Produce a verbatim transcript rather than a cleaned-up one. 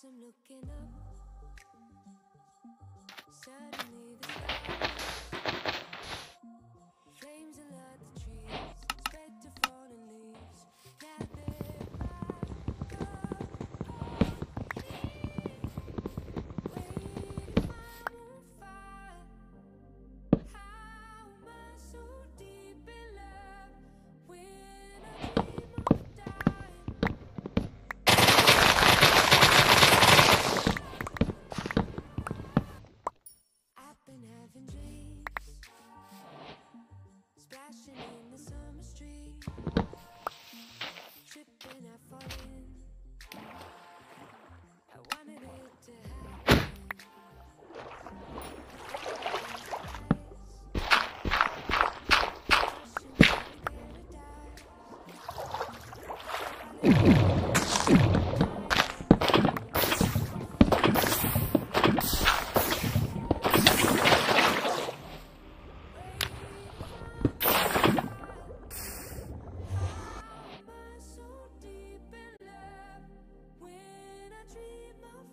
As I'm looking up, suddenly the sky flames and light the trees, spread to fallen leaves. Now they're back up on me, waiting if I'm on fire. How am I so deep in love when I dream of dying? I've been having dreams, splashing in the summer street, tripping, I fall in. I wanted it to happen. Rushing to paradise.